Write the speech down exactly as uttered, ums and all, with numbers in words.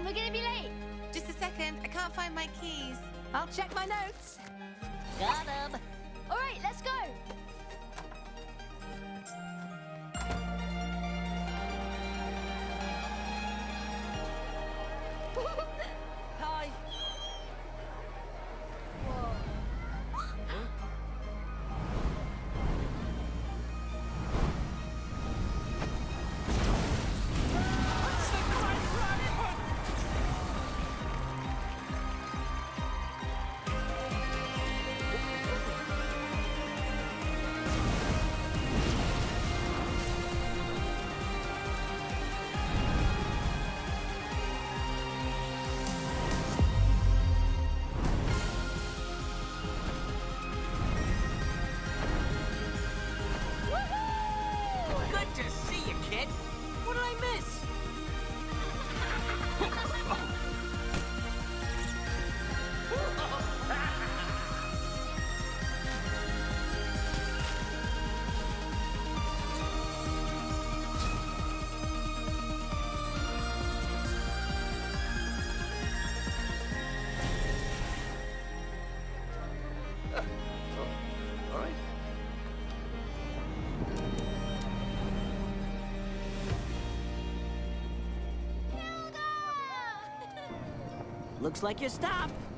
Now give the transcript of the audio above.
we're gonna be late. Just a second, I can't find my keys. I'll check my notes. Got him. All right, let's go. Hi. Good to see you, kid. What did I miss? All right. Looks like you stopped.